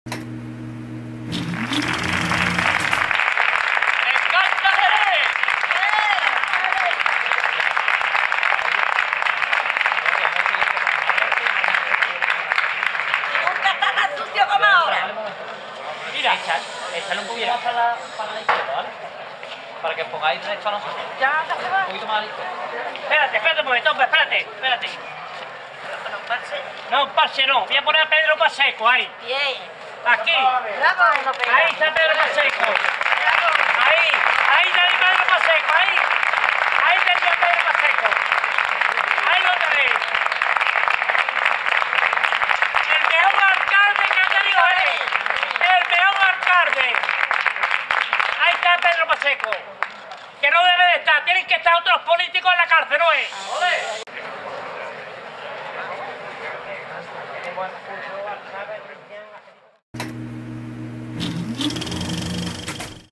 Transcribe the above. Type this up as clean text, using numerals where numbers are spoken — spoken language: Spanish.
Échale un poquito más para la izquierda, ¿vale? Para que os pongáis derecho a nosotros. Ya, ya se va. Un poquito más a la izquierda. Espérate un momento, hombre, espérate. No, un parche no. Voy a poner a Pedro Pacheco ahí. Bien. Aquí. Bravo, Ahí está Pedro Pacheco. Ahí está Pedro Pacheco, ahí. Ahí tenía Pedro Pacheco. Ahí lo tenéis. El mejor alcalde que ha tenido él. El mejor alcalde. Ahí está Pedro Pacheco. Que no debe de estar. Tienen que estar otros políticos en la cárcel, ¿no es? ¡Ole!